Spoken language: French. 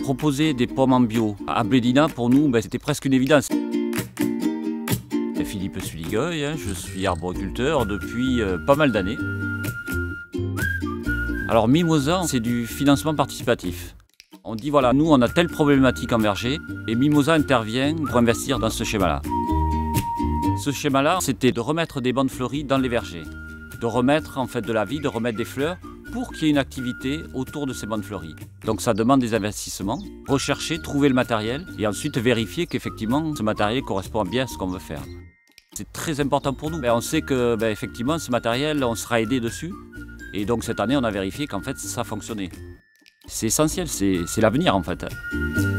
Proposer des pommes en bio à Blédina, pour nous, c'était presque une évidence. Philippe Suligueuil, je suis arboriculteur depuis pas mal d'années. Alors Mimosa, c'est du financement participatif. On dit voilà, nous on a telle problématique en verger et Mimosa intervient pour investir dans ce schéma-là. Ce schéma-là, c'était de remettre des bandes fleuries dans les vergers, de remettre en fait de la vie, de remettre des fleurs pour qu'il y ait une activité autour de ces bandes fleuries. Donc ça demande des investissements, rechercher, trouver le matériel et ensuite vérifier qu'effectivement ce matériel correspond bien à ce qu'on veut faire. C'est très important pour nous. On sait que effectivement ce matériel, on sera aidé dessus. Et donc cette année, on a vérifié qu'en fait ça fonctionnait. C'est essentiel, c'est l'avenir en fait.